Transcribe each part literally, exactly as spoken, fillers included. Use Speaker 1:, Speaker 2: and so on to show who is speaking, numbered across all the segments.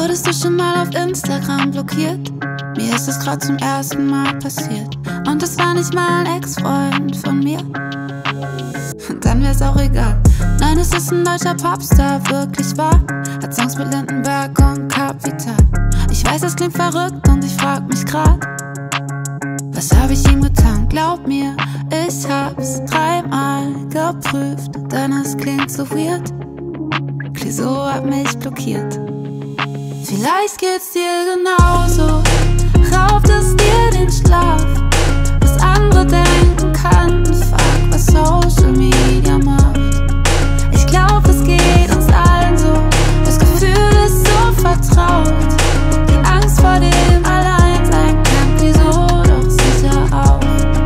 Speaker 1: Wurdest du schon mal auf Instagram blockiert? Mir ist es gerade zum ersten Mal passiert. Und es war nicht mal ein Ex-Freund von mir. Und dann wär's auch egal. Nein, es ist ein deutscher Popstar, wirklich wahr. Hat Songs mit Lindenberg und Capital. Ich weiß, es klingt verrückt und ich frag mich grad, was hab ich ihm getan? Glaub mir, ich hab's dreimal geprüft, denn es klingt so weird. Clouseau hat mich blockiert. Vielleicht geht's dir genauso, raubt es dir den Schlaf. Was andere denken könnten, fuck, was Social Media macht. Ich glaub, es geht uns allen so, das Gefühl ist so vertraut. Die Angst vor dem Alleinsein kennt Clouseau doch sicher auch.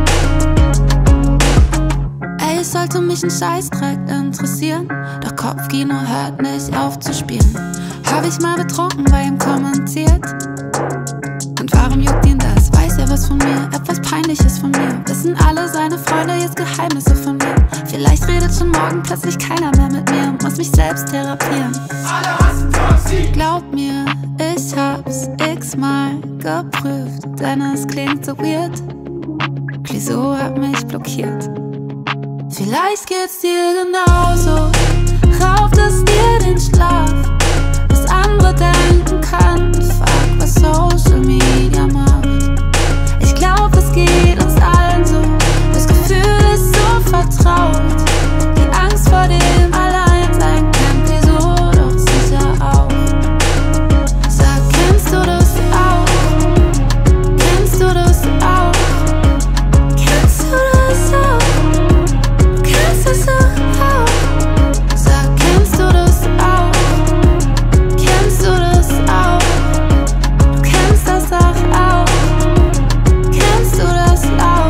Speaker 1: Ey, es sollte mich ein Scheißdreck interessieren, doch Kopfkino hört nicht auf zu spielen. Hab ich mal betrunken bei ihm kommentiert? Und warum juckt ihn das? Weiß er was von mir? Etwas Peinliches von mir? Wissen alle seine Freunde jetzt Geheimnisse von mir? Vielleicht redet schon morgen plötzlich keiner mehr mit mir und muss mich selbst therapieren.
Speaker 2: Alle hassen Foxy.
Speaker 1: Glaub mir, ich hab's x-mal geprüft, denn es klingt so weird. Clouseau hat mich blockiert. Vielleicht geht's dir genauso, raubt es dir den Schlaf. Was andere denken könnten, fuck, was Social Media macht. Ich glaub, es geht uns allen so, das Gefühl ist so vertraut. Die Angst vor dem Alleinsein kennt Clouseau doch sicher auch. Sag, kennst du das auch? Kennst du das auch? Kennst du das auch? Kennst du das auch? Sag, kennst du das auch? Kennst du das auch? Du kennst das doch auch. Kennst du das auch?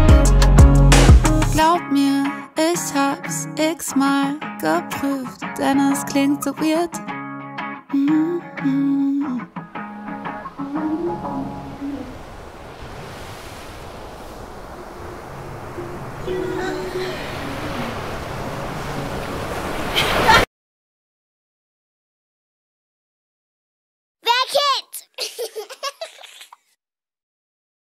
Speaker 1: Glaub mir, ich hab's x-mal geprüft, denn es klingt so weird. Mhm.
Speaker 2: Ja.